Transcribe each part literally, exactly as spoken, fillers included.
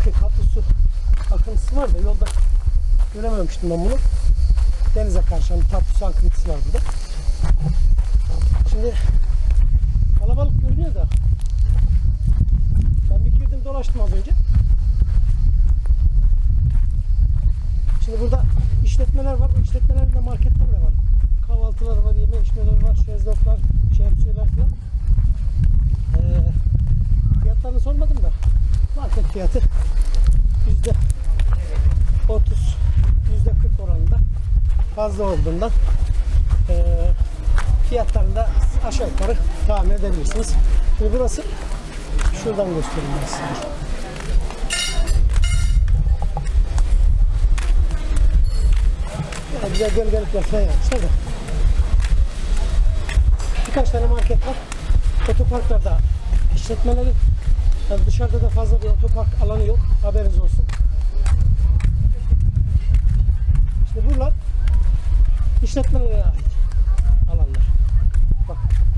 bakın tatlı su akıntısı var da yolda görememiştim ben bunu. Denize karşı bir tatlı su akıntısı var burada. Şimdi kalabalık görünüyor da ben bir girdim dolaştım az önce. Şimdi burada işletmeler var. Bu işletmelerinde marketler de var. Kahvaltılar var, yeme içmeler var, şezlonglar, şemsiyeler falan. Ee, fiyatlarını sormadım da market fiyatı yüzde otuz, yüzde kırk oranında fazla olduğundan e, fiyatlarını da aşağı yukarı tahmin edebilirsiniz. Şimdi burası şuradan göstereyim ben size. Yani güzel gölgelikler falan yapmışlar da. Birkaç tane market var. Otoparklarda işletmeleri, yani dışarıda da fazla bir otopark alanı yok. Haberiniz olsun. Şimdi buralar işletmelere ait alanlar. Bak.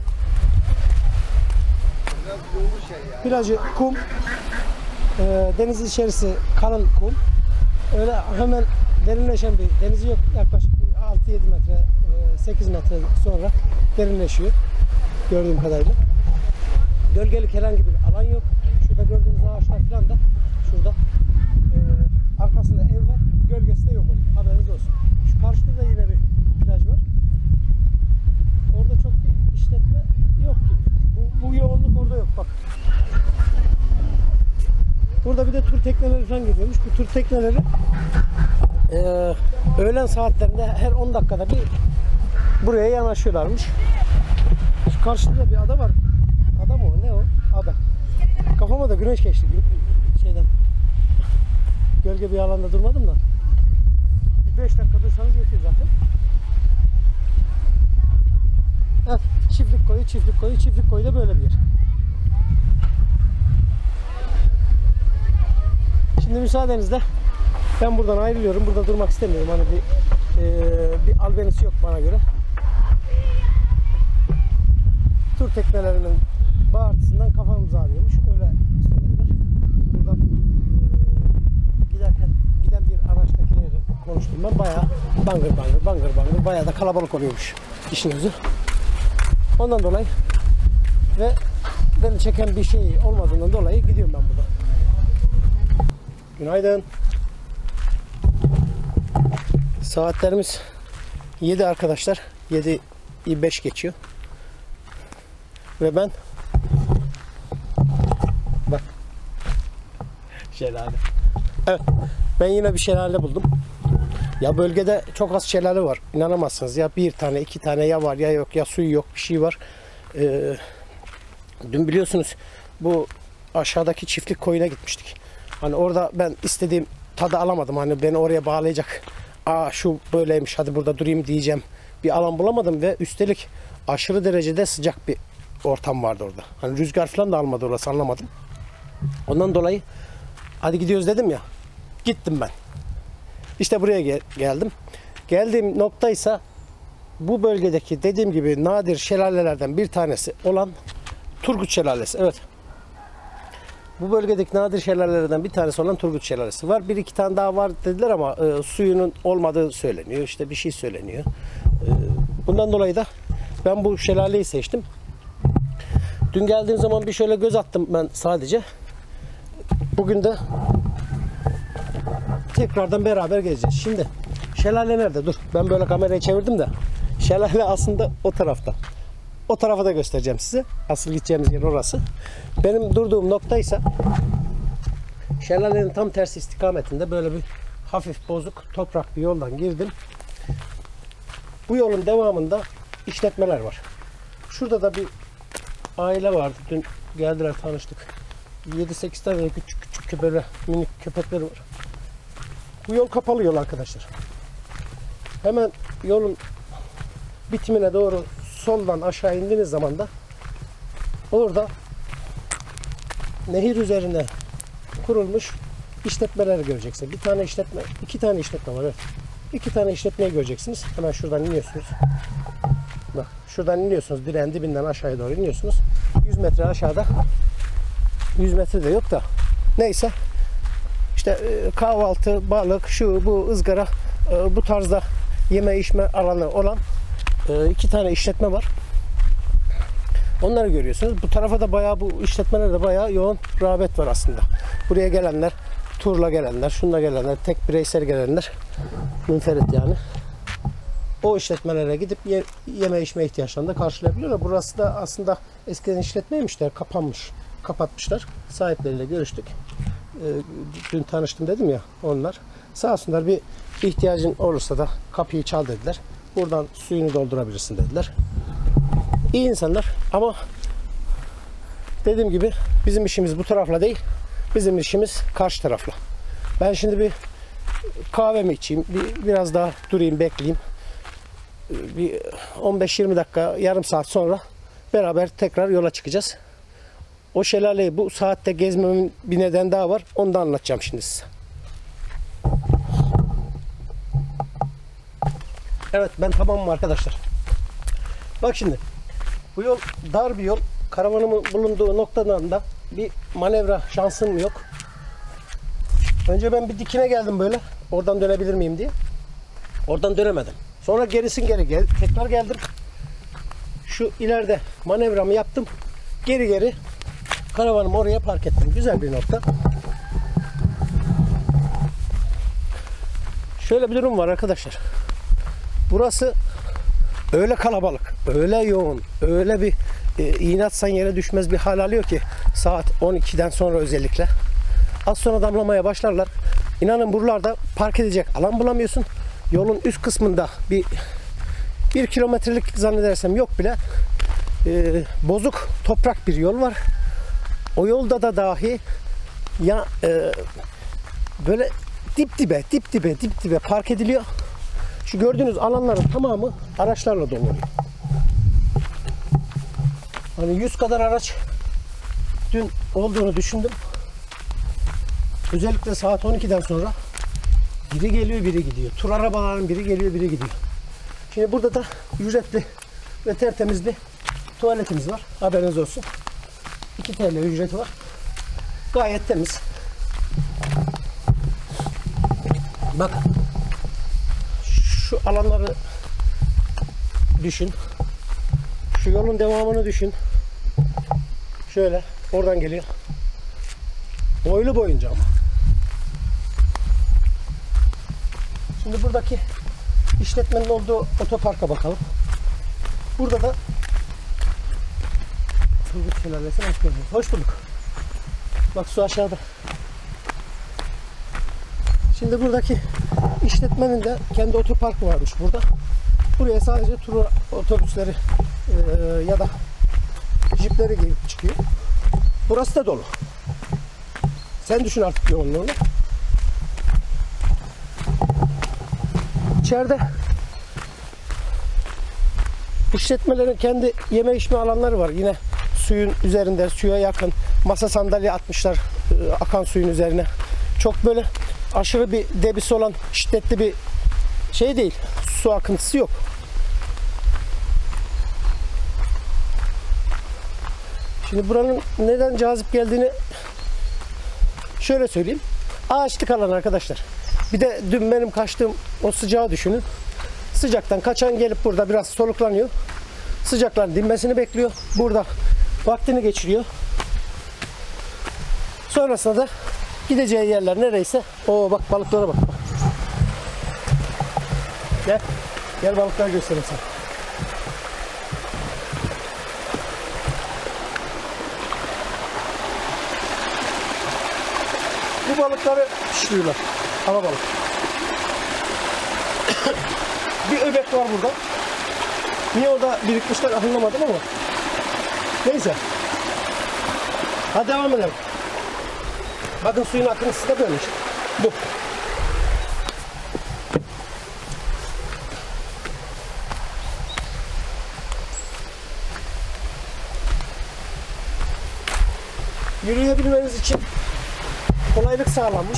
Plajı kum, e, deniz içerisi kalın kum. Öyle hemen derinleşen bir denizi yok. Yaklaşık altı yedi metre, sekiz metre sonra derinleşiyor. Gördüğüm kadarıyla. Gölgelik herhangi bir alan yok. Şurada gördüğünüz ağaçlar falan da şurada. Ee, arkasında ev var. Gölgesi de yok onun. Haberiniz olsun. Şu karşıda da yine bir plaj var. Orada çok bir işletme yok gibi. Bu, bu yoğunluk orada yok. Bak. Burada bir de tur tekneleri falan gidiyormuş. Bu tur tekneleri e, öğlen saatlerinde her on dakikada bir buraya yanaşıyorlarmış. Şu karşıda da bir ada var. Ada mı o? Ne o? Ada. Kafama da güneş geçti. Şeyden. Gölge bir alanda durmadım da. beş dakika dursanız yetiyor zaten. Evet. Çiftlik koyu, çiftlik koyu, çiftlik koyu da böyle bir yer. Şimdi müsaadenizle ben buradan ayrılıyorum. Burada durmak istemiyorum. Hani bir, e, bir albenisi yok bana göre. Tur teknelerinin bağırtısından kafamız ağrıyormuş. Öyle söylediler. Buradan e, giderken giden bir araçtakileri konuştum ben. Bayağı bangır bangır bangır bangır bayağı da kalabalık oluyormuş işin özü. Ondan dolayı ve beni çeken bir şey olmadığından dolayı gidiyorum ben buradan. Günaydın. Saatlerimiz yedi arkadaşlar. yedi beş geçiyor. Ve ben bak şelale. Evet. Ben yine bir şelale buldum. Ya bölgede çok az şelale var. İnanamazsınız. Ya bir tane, iki tane ya var ya yok, ya suyu yok, bir şey var. Ee, dün biliyorsunuz bu aşağıdaki çiftlik koyuna gitmiştik. Hani orada ben istediğim tadı alamadım. Hani beni oraya bağlayacak. Aa şu böyleymiş, hadi burada durayım diyeceğim bir alan bulamadım ve üstelik aşırı derecede sıcak bir ortam vardı orada. Hani rüzgar falan da almadı orası, anlamadım. Ondan dolayı hadi gidiyoruz dedim ya. Gittim ben. İşte buraya gel geldim. Geldiğim noktaysa bu bölgedeki dediğim gibi nadir şelalelerden bir tanesi olan Turgut Şelalesi. Evet. Bu bölgedeki nadir şelalelerden bir tanesi olan Turgut Şelalesi var. Bir iki tane daha var dediler ama e, suyunun olmadığı söyleniyor. İşte bir şey söyleniyor. E, bundan dolayı da ben bu şelaleyi seçtim. Dün geldiğim zaman bir şöyle göz attım ben sadece. Bugün de tekrardan beraber gezeceğiz. Şimdi şelale nerede? Dur. Ben böyle kamerayı çevirdim de. Şelale aslında o tarafta. O tarafa da göstereceğim size. Asıl gideceğimiz yer orası. Benim durduğum nokta ise şelalenin tam tersi istikametinde böyle bir hafif bozuk toprak bir yoldan girdim. Bu yolun devamında işletmeler var. Şurada da bir aile vardı. Dün geldiler, tanıştık. yedi sekiz tane küçük küçük böyle minik köpekleri var. Bu yol kapalı yol arkadaşlar. Hemen yolun bitimine doğru soldan aşağı indiğiniz zaman da orada nehir üzerine kurulmuş işletmeleri göreceksiniz. Bir tane işletme, iki tane işletme var. Evet. İki tane işletmeyi göreceksiniz. Hemen şuradan iniyorsunuz. Bak, şuradan iniyorsunuz. Direğin dibinden aşağıya doğru iniyorsunuz. yüz metre aşağıda, yüz metre de yok da neyse, İşte e, kahvaltı, balık, şu bu ızgara, e, bu tarzda yeme içme alanı olan e, iki tane işletme var. Onları görüyorsunuz. Bu tarafa da bayağı, bu işletmelerde bayağı yoğun rağbet var aslında. Buraya gelenler, turla gelenler, şunla gelenler, tek bireysel gelenler, münferit yani. O işletmelere gidip ye, yeme içme ihtiyaçlarını da karşılayabiliyorlar. Burası da aslında eskiden işletmeymiş de kapanmış. Kapatmışlar. Sahipleriyle görüştük. Ee, dün tanıştım dedim ya onlar. Sağ olsunlar, bir ihtiyacın olursa da kapıyı çal dediler. Buradan suyunu doldurabilirsin dediler. İyi insanlar ama dediğim gibi bizim işimiz bu tarafla değil. Bizim işimiz karşı tarafla. Ben şimdi bir kahvemi içeyim. Bir, biraz daha durayım, bekleyeyim. Bir on beş yirmi dakika, yarım saat sonra beraber tekrar yola çıkacağız. O şelaleyi bu saatte gezmemin bir neden daha var. Onu da anlatacağım şimdi size. Evet, ben tamamım arkadaşlar. Bak şimdi, bu yol dar bir yol. Karavanımın bulunduğu noktadan da bir manevra şansım yok. Önce ben bir dikine geldim böyle. Oradan dönebilir miyim diye. Oradan dönemedim. Sonra gerisin geri gel. Tekrar geldim. Şu ileride manevramı yaptım. Geri geri karavanımı oraya park ettim. Güzel bir nokta. Şöyle bir durum var arkadaşlar. Burası öyle kalabalık, öyle yoğun, öyle bir e, iğne atsan yere düşmez bir hal alıyor ki saat on ikiden sonra özellikle. Az sonra damlamaya başlarlar. İnanın buralarda park edecek alan bulamıyorsun. Yolun üst kısmında bir bir kilometrelik zannedersem yok bile e, bozuk toprak bir yol var. O yolda da dahi ya e, böyle dip dibe, dip dibe, dip dibe park ediliyor. Şu gördüğünüz alanların tamamı araçlarla dolu oluyor. Hani yüz kadar araç dün olduğunu düşündüm. Özellikle saat on ikiden sonra biri geliyor, biri gidiyor. Tur arabaların biri geliyor, biri gidiyor. Şimdi burada da ücretli ve tertemiz bir tuvaletimiz var. Haberiniz olsun. iki T L ücreti var. Gayet temiz. Bak. Şu alanları düşün. Şu yolun devamını düşün. Şöyle oradan geliyor. Boylu boyunca ama. Şimdi buradaki işletmenin olduğu otoparka bakalım. Burada da Turgut Şelalesi'ne hoş geldiniz. Hoş bulduk. Bak su aşağıda. Şimdi buradaki işletmenin de kendi otoparkı varmış burada. Buraya sadece tur otobüsleri e, ya da jipleri gelip çıkıyor. Burası da dolu. Sen düşün artık yoğunluğunu. İçeride işletmelerin kendi yeme içme alanları var. Yine suyun üzerinde, suya yakın masa sandalye atmışlar e, akan suyun üzerine. Çok böyle aşırı bir debisi olan şiddetli bir şey değil. Su akıntısı yok. Şimdi buranın neden cazip geldiğini şöyle söyleyeyim. Ağaçlık alan arkadaşlar. Bir de dün benim kaçtığım o sıcağı düşünün. Sıcaktan kaçan gelip burada biraz soluklanıyor. Sıcakların dinmesini bekliyor. Burada vaktini geçiriyor. Sonrasında da gideceği yerler nereyse. Oo bak balıklara bak. Gel. Gel balıkları göstereyim sana. Bu balıkları pişiriyorlar. Alabalık. Bir öbek var burada. Niye orada birikmişler anlamadım ama. Neyse. Hadi devam edelim. Bakın suyun akıntısı da böyle işte. Bu. Yürüyebilmeniz için kolaylık sağlanmış.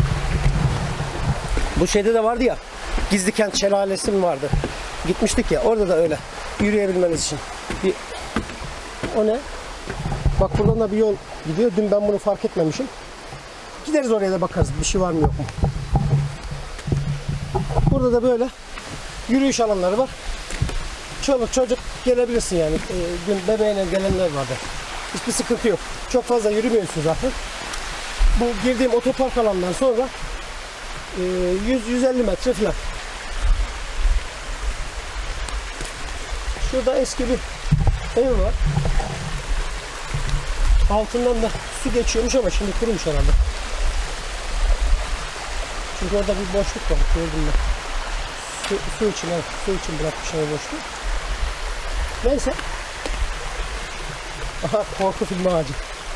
Bu şeyde de vardı ya, Gizlikent Şelalesi mi vardı? Gitmiştik ya, orada da öyle. Yürüyebilmeniz için. Bir... O ne? Bak buradan da bir yol gidiyor. Dün ben bunu fark etmemişim. Gideriz oraya da bakarız bir şey var mı yok mu. Burada da böyle yürüyüş alanları var. Çoluk çocuk gelebilirsin yani. E, gün bebeğine gelenler vardı. Hiçbir sıkıntı yok. Çok fazla yürümüyorsun zaten. Bu girdiğim otopark alanından sonra e, yüz yüz elli metre falan. Şurada eski bir ev var. Altından da su geçiyormuş ama şimdi kurumuş herhalde. Çünkü orada bir boşluk var. Gördüm ben. Su, su için, evet, su için bırakmışlar boşluk. Neyse. Aha, korku filmi ağacı.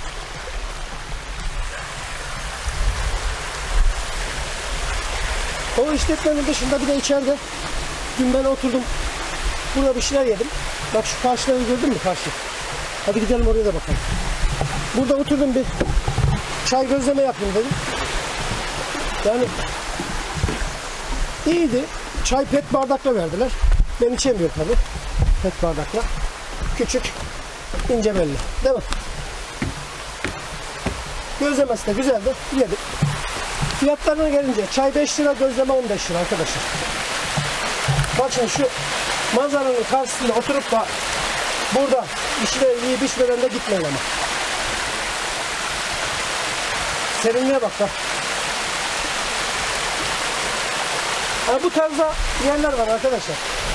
O işletmenin dışında bir de içeride dün ben oturdum. Burada bir şeyler yedim. Bak şu karşıları gördün mü karşı? Hadi gidelim oraya da bakalım. Burada oturdum bir çay gözleme yapayım dedim. Yani iyiydi. Çay pet bardakla verdiler. Ben içemiyorum tabii. Pet bardakla. Küçük, ince belli. Değil mi? Gözlemesi de güzeldi. Yedik. Fiyatlarına gelince çay beş lira, gözleme on beş lira arkadaşlar. Bak şimdi şu manzaranın karşısında oturup da burada işine yiyip içmeden de gitmeyin ama. Serinliğe bak da. Yani bu tarzda yerler var arkadaşlar.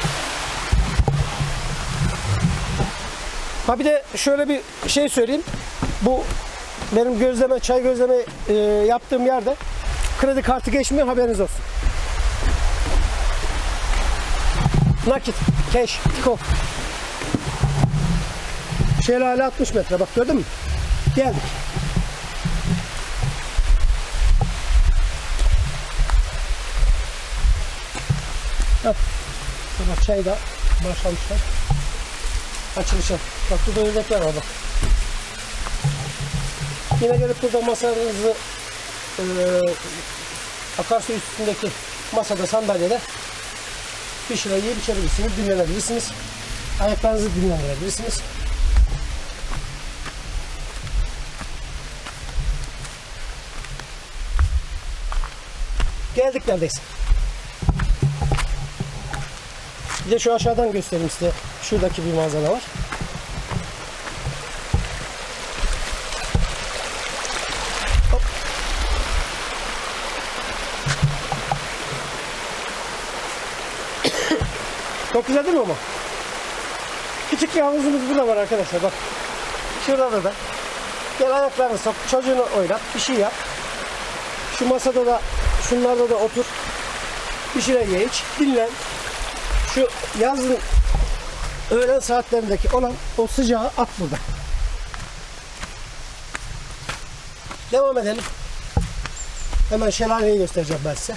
Ha bir de şöyle bir şey söyleyeyim. Bu benim gözleme, çay gözleme e, yaptığım yerde kredi kartı geçmiyor, haberiniz olsun. Nakit, cash, tiko. Şelale altmış metre, bak gördün mü? Geldik. Heh. Bak çay da başlamışlar. Açılışa. Bak burada ördekler var bak. Yine gelip burada masanızı e, akarsu üstündeki masada, sandalyede bir şeyler yiyip içebilirsiniz, dinlenebilirsiniz. Ayaklarınızı dinlendirebilirsiniz. Geldik neredeyse. Bir de şu aşağıdan göstereyim size. Şuradaki bir manzara var. Hop. Çok güzel değil mi ama? Küçük bir havuzumuz burada var arkadaşlar. Bak. Şurada da. Gel ayaklarını sok. Çocuğunu oynat. Bir şey yap. Şu masada da, şunlarda da otur. Bir şeyler ye iç. Dinlen. Şu yazın öğlen saatlerindeki olan o sıcağı at burada. Devam edelim. Hemen şelaleyi göstereceğim ben size.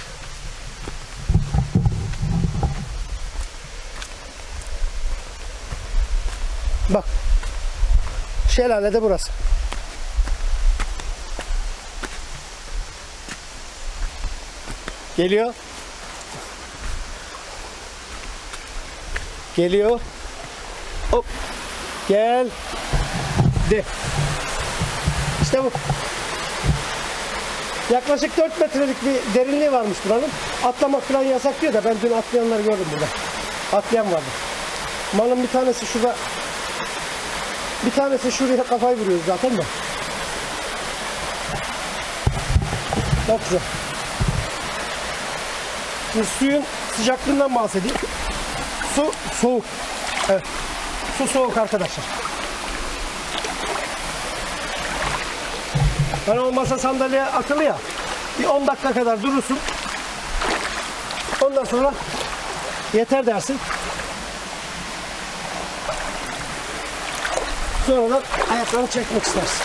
Bak. Şelale de burası. Geliyor. Geliyor. Hop. Gel. De. İşte bu. Yaklaşık dört metrelik bir derinliği varmış buranın. Atlamak falan yasak diyor da ben dün atlayanları gördüm burada. Atlayan vardı. Malın bir tanesi şurada. Bir tanesi şuraya kafayı vuruyor zaten de. Çok güzel. Şimdi suyun sıcaklığından bahsedeyim. Su soğuk. Evet. Su soğuk arkadaşlar. Hani olmazsa sandalyeye akıllı ya. Bir on dakika kadar durursun. Ondan sonra yeter dersin. Sonradan ayaklarını çekmek istersin.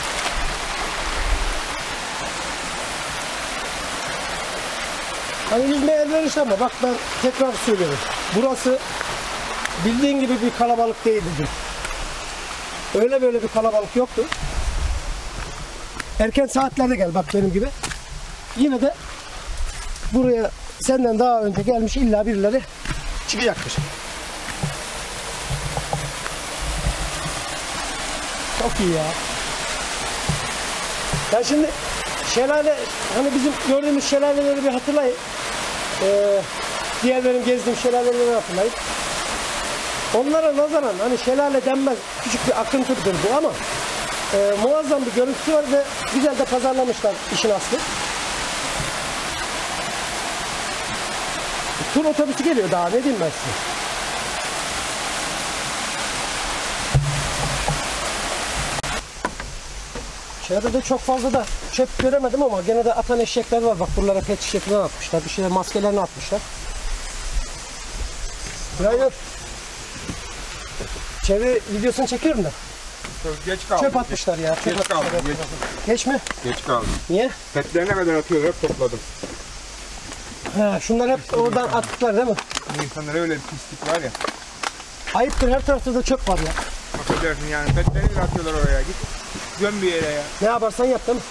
Hani yüzmeye elverişli ama bak ben tekrar söylüyorum. Burası bildiğin gibi bir kalabalık değildi dün. Öyle böyle bir kalabalık yoktu. Erken saatlerde gel bak benim gibi. Yine de buraya senden daha önce gelmiş illa birileri çıkacaktır. Çok iyi ya. Ben şimdi şelale, hani bizim gördüğümüz şelaleleri bir hatırlayın. Ee, diğer benim gezdiğim şelaleleri hatırlayın. Onlara nazaran hani şelale denmez, küçük bir akıntıdır bu ama e, muazzam bir görüntüsü var ve güzel de pazarlamışlar işin aslı. Tur otobüsü geliyor daha, ne diyeyim ben size. İçeride de çok fazla da çöp göremedim ama gene de atan eşekler var. Bak buralara pet şişe atmışlar. Bir şeyler maskelerini atmışlar. Hayır. Çevre videosunu çekiyorum da. Çok geç kaldım. Çöp atmışlar ya. Çöp Geç atmışlar. kaldım. Geç. Geç mi? Geç kaldım. Niye? Petlerine kadar atıyorlar, hep topladım. Ha, şunlar hep oradan attılar değil mi? İnsanlara öyle bir pislik var ya. Ayıptır, her tarafta da çöp var ya. Affedersin yani, petlerini bile atıyorlar oraya. Git göm bir yere ya. Ne yaparsan yap değil mi?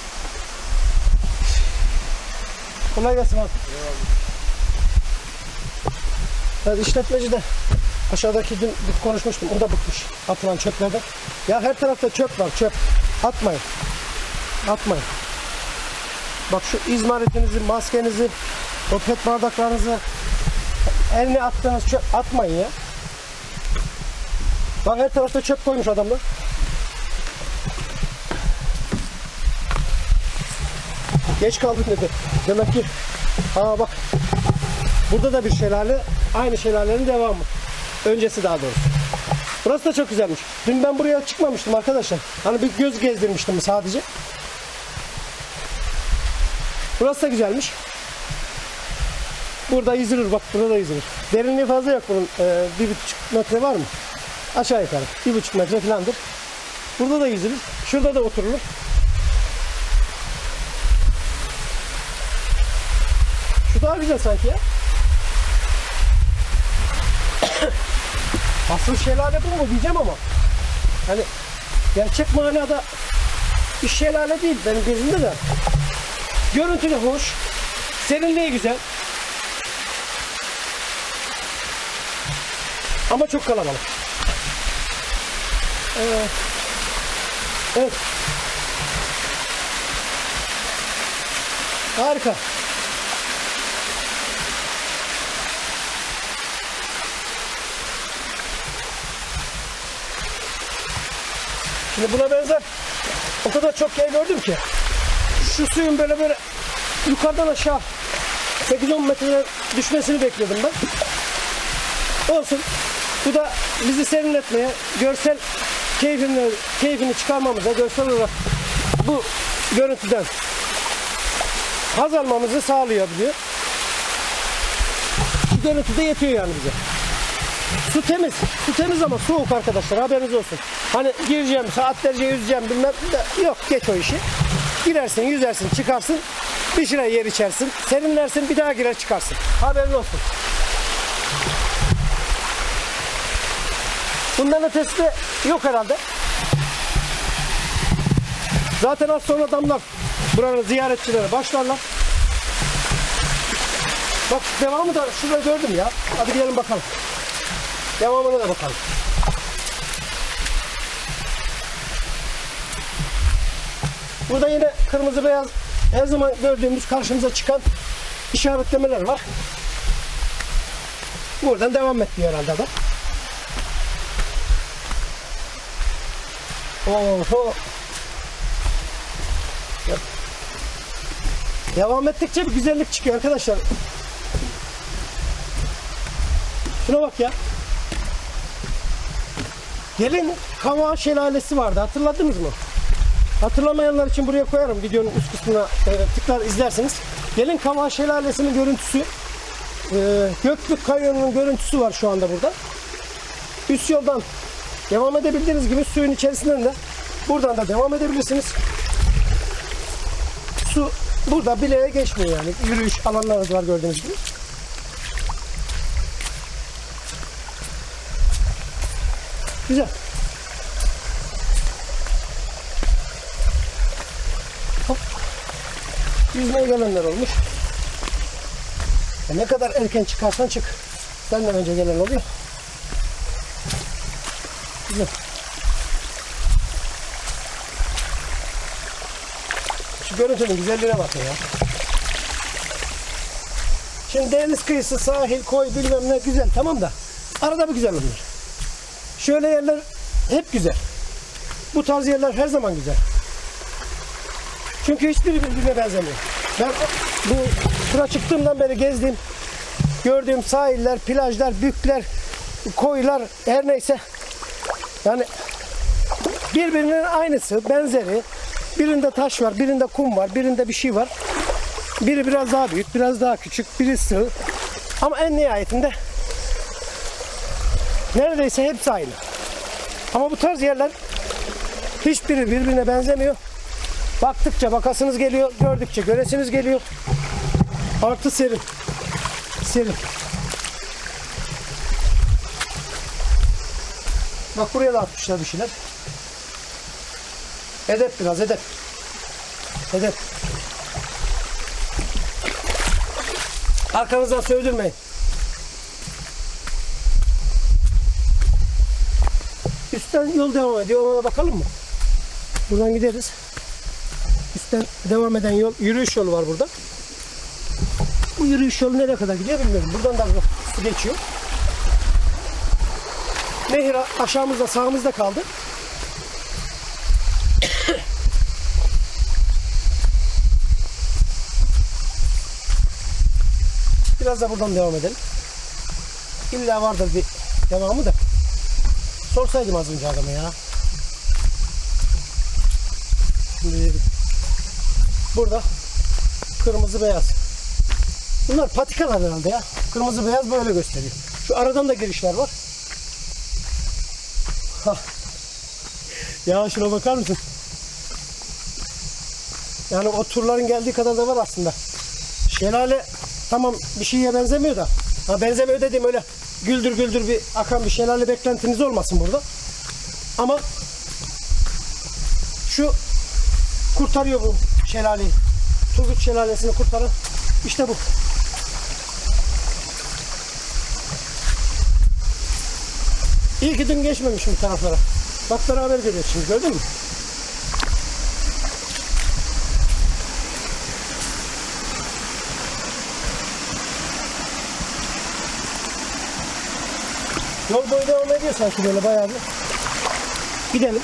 Kolay gelsin abi. Evet, işletmeci de aşağıdaki dün konuşmuştum. O da bıkmış atılan çöplerden. Ya her tarafta çöp var, çöp. Atmayın. Atmayın. Bak şu izmaritinizi, maskenizi, o pet bardaklarınızı, eline attığınız çöp atmayın ya. Bak her tarafta çöp koymuş adamlar. Geç kaldık dedi. Demek ki aa bak burada da bir şelale, aynı şelalenin devamı. Öncesi daha doğrusu. Burası da çok güzelmiş. Dün ben buraya çıkmamıştım arkadaşlar. Hani bir göz gezdirmiştim sadece. Burası da güzelmiş. Burada yüzülür, bak burada da yüzülür. Derinliği fazla yok bunun. Ee, bir buçuk metre var mı? Aşağı yukarı. Bir buçuk metre falandır. Burada da yüzülür. Şurada da oturulur. Şu daha güzel sanki ya. Asıl şelale bu mu diyeceğim ama hani gerçek manada bir şelale değil benim gözümde de. Görüntü de hoş, serinliği güzel ama çok kalabalık. Evet. Evet. Harika. Şimdi buna benzer o kadar çok yer gördüm ki şu suyun böyle böyle yukarıdan aşağı sekiz on metreden düşmesini bekliyordum ben. Olsun. Bu da bizi serinletmeye, görsel keyfini, keyfini çıkarmamıza, görsel olarak bu görüntüden haz almamızı sağlayabiliyor. Şu görüntü de yetiyor yani bize. Su temiz. Su temiz ama soğuk arkadaşlar, haberiniz olsun. Hani gireceğim, saatlerce yüzeceğim bilmem de yok, geç o işi. Girersin, yüzersin, çıkarsın. Bir şuraya yer içersin. Serinlersin, bir daha girer çıkarsın. Haberin olsun. Bundan ötesi de yok herhalde. Zaten az sonra adamlar buranın ziyaretçilere başlarlar. Bak devamı da şurada gördüm ya. Hadi gelin bakalım. Devamına da bakalım. Burada yine kırmızı beyaz her zaman gördüğümüz karşımıza çıkan işaretlemeler var. Buradan devam et diyor herhalde adam. Oho. Devam ettikçe bir güzellik çıkıyor arkadaşlar. Şuna bak ya. Gelin Kava Şelalesi vardı. Hatırladınız mı? Hatırlamayanlar için buraya koyarım. Videonun üst kısmına e, tıklar izlersiniz. Gelin Kava Şelalesi'nin görüntüsü. E, Göklük Kanyonu'nun görüntüsü var şu anda burada. Üst yoldan devam edebildiğiniz gibi suyun içerisinden de buradan da devam edebilirsiniz. Su burada bileğe geçmiyor yani. Yürüyüş alanları var gördüğünüz gibi. Güzel. Hop. Yüzmeye gelenler olmuş. E ne kadar erken çıkarsan çık. Senden önce gelen oluyor. Güzel. Şu görüntünün güzelliğine bakın ya. Şimdi deniz kıyısı, sahil, koy bilmem ne güzel tamam da arada bir güzel bunlar. Şöyle yerler hep güzel. Bu tarz yerler her zaman güzel. Çünkü hiçbiri birbirine benzemiyor. Ben bu tura çıktığımdan beri gezdiğim, gördüğüm sahiller, plajlar, bükler, koylar her neyse yani birbirinin aynısı, benzeri. Birinde taş var, birinde kum var, birinde bir şey var. Biri biraz daha büyük, biraz daha küçük, biri sığ. Ama en nihayetinde neredeyse hepsi aynı. Ama bu tarz yerler hiçbiri birbirine benzemiyor. Baktıkça bakasınız geliyor, gördükçe göresiniz geliyor. Artı serin. Serin. Bak buraya da atmışlar bir şeyler. Edep biraz, edep. Edep. Arkanızdan sövdürmeyin. Üstten yol devam ediyor. Ona bakalım mı? Buradan gideriz. Üstten devam eden yol, yürüyüş yolu var burada. Bu yürüyüş yolu nereye kadar gidiyor bilmiyorum. Buradan da su geçiyor. Nehir aşağımızda, sağımızda kaldı. Biraz da buradan devam edelim. İlla vardır bir devamı da. Sorsaydım az önce adamı ya. Şimdi burada kırmızı beyaz. Bunlar patikalar herhalde ya. Kırmızı beyaz böyle gösteriyor. Şu aradan da girişler var. Hah. Ya şuna bakar mısın? Yani o turların geldiği kadar da var aslında. Şelale tamam bir şeye benzemiyor da. Ha benzemiyor dediğim öyle güldür güldür bir akan bir şelale beklentiniz olmasın burada. Ama şu kurtarıyor bu şelaleyi. Turgut şelalesini kurtaran işte bu. İyi ki dün geçmemişim bu taraflara. Bak beraber görüyoruz şimdi, gördün mü? Yol boyu devam ediyor sanki böyle bayağı bir. Gidelim.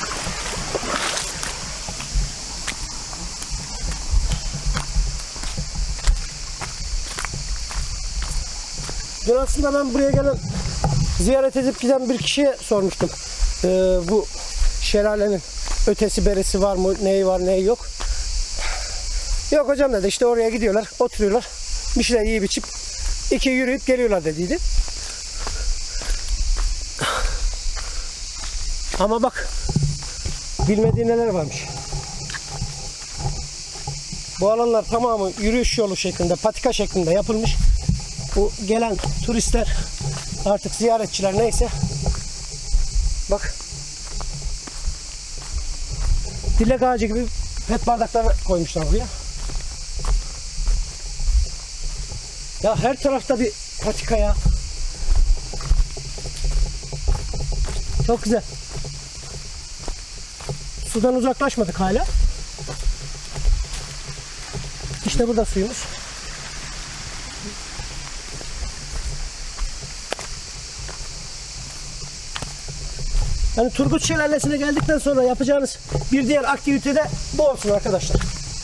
Dün aslında ben buraya gelen, ziyaret edip giden bir kişiye sormuştum. Ee, bu şelalenin ötesi berisi var mı, neyi var neyi yok. Yok hocam dedi, işte oraya gidiyorlar, oturuyorlar. Bir şeyler yiyip içip iki yürüyüp geliyorlar dediydi. Ama bak, bilmediği neler varmış. Bu alanlar tamamı yürüyüş yolu şeklinde, patika şeklinde yapılmış. Bu gelen turistler, artık ziyaretçiler neyse, bak dilek ağacı gibi pet bardaklar koymuşlar buraya. Ya her tarafta bir patika ya. Çok güzel. Sudan uzaklaşmadık hala. İşte burada suyumuz. Yani Turgut Şelalesi'ne geldikten sonra yapacağınız bir diğer aktivite de bu olsun arkadaşlar.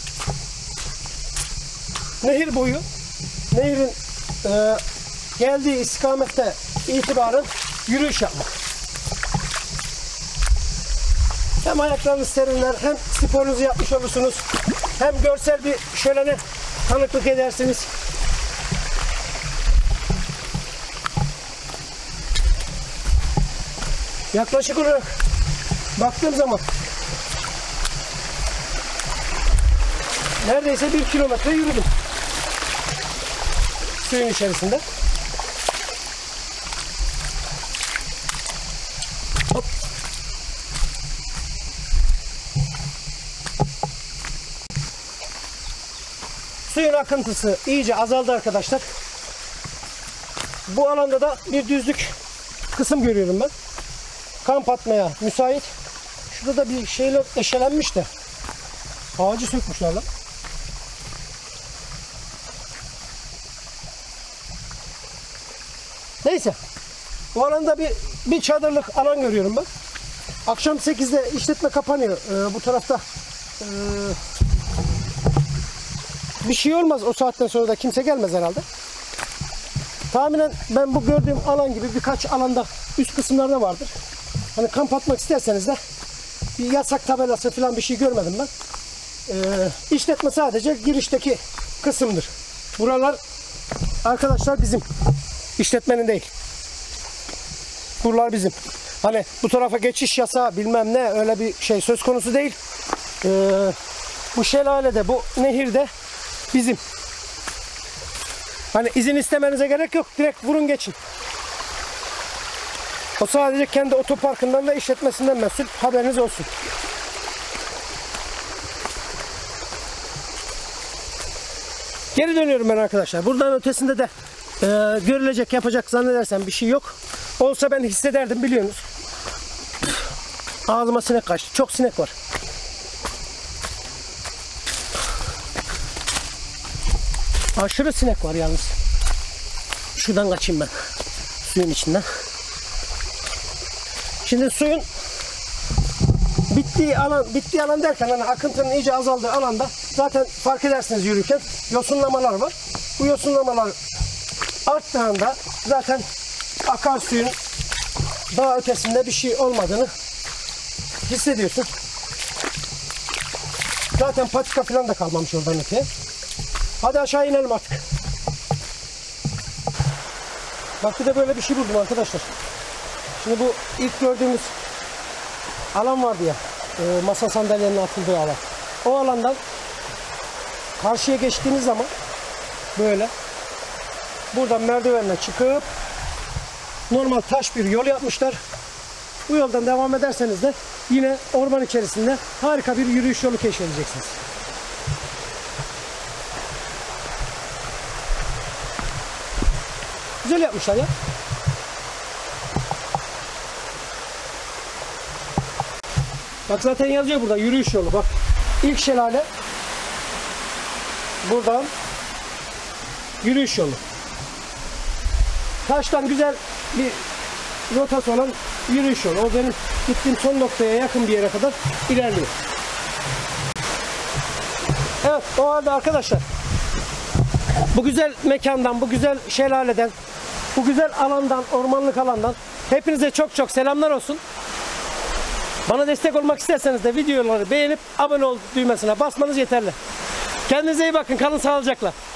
Nehir boyu, nehirin e, geldiği istikamette itibaren yürüyüş yapmak. Hem ayaklarınız serinler, hem sporunuzu yapmış olursunuz, hem görsel bir şölene tanıklık edersiniz. Yaklaşık olarak baktığım zaman neredeyse bir kilometre yürüdüm suyun içerisinde. Hop. Suyun akıntısı iyice azaldı arkadaşlar. Bu alanda da bir düzlük kısım görüyorum ben. Kamp atmaya müsait. Şurada da bir şeyler eşelenmiş de Ağacı sökmüşler lan. Neyse. Bu alanda bir, bir çadırlık alan görüyorum ben. Akşam sekizde işletme kapanıyor. Ee, bu tarafta ee, bir şey olmaz. O saatten sonra da kimse gelmez herhalde. Tahminen ben bu gördüğüm alan gibi birkaç alanda üst kısımlarda vardır. Hani kamp atmak isterseniz de bir yasak tabelası falan bir şey görmedim ben. Ee, işletme sadece girişteki kısımdır. Buralar arkadaşlar bizim. İşletmenin değil. Buralar bizim. Hani bu tarafa geçiş yasağı bilmem ne öyle bir şey söz konusu değil. Ee, bu şelalede, bu nehirde bizim. Hani izin istemenize gerek yok. Direkt vurun geçin. O sadece kendi otoparkından ve işletmesinden mesul. Haberiniz olsun. Geri dönüyorum ben arkadaşlar. Buradan ötesinde de e, görülecek, yapacak zannedersem bir şey yok. Olsa ben hissederdim biliyorsunuz. Ağzıma sinek kaçtı. Çok sinek var. Aşırı sinek var yalnız. Şuradan kaçayım ben. Suyun içinden. Şimdi suyun bittiği alan, bittiği alan derken hani akıntının iyice azaldığı alanda zaten fark edersiniz yürürken yosunlamalar var. Bu yosunlamalar arttığında zaten akarsuyun daha ötesinde bir şey olmadığını hissediyorsun. Zaten patika falan da kalmamış oradan öteye. Hadi aşağı inelim artık. Bak bir de böyle bir şey buldum arkadaşlar. Şimdi bu ilk gördüğümüz alan vardı ya. E, masa sandalyenin atıldığı alan. O alandan karşıya geçtiğiniz zaman böyle buradan merdivenle çıkıp normal taş bir yol yapmışlar. Bu yoldan devam ederseniz de yine orman içerisinde harika bir yürüyüş yolu keşfedeceksiniz. Güzel yapmışlar ya. Bak zaten yazıyor burada yürüyüş yolu. Bak ilk şelale buradan yürüyüş yolu. Taştan güzel bir rotası olan yürüyüş yolu. O benim gittiğim son noktaya yakın bir yere kadar ilerliyor. Evet o halde arkadaşlar bu güzel mekandan, bu güzel şelaleden, bu güzel alandan, ormanlık alandan hepinize çok çok selamlar olsun. Bana destek olmak isterseniz de videoları beğenip abone ol düğmesine basmanız yeterli. Kendinize iyi bakın, kalın sağlıcakla.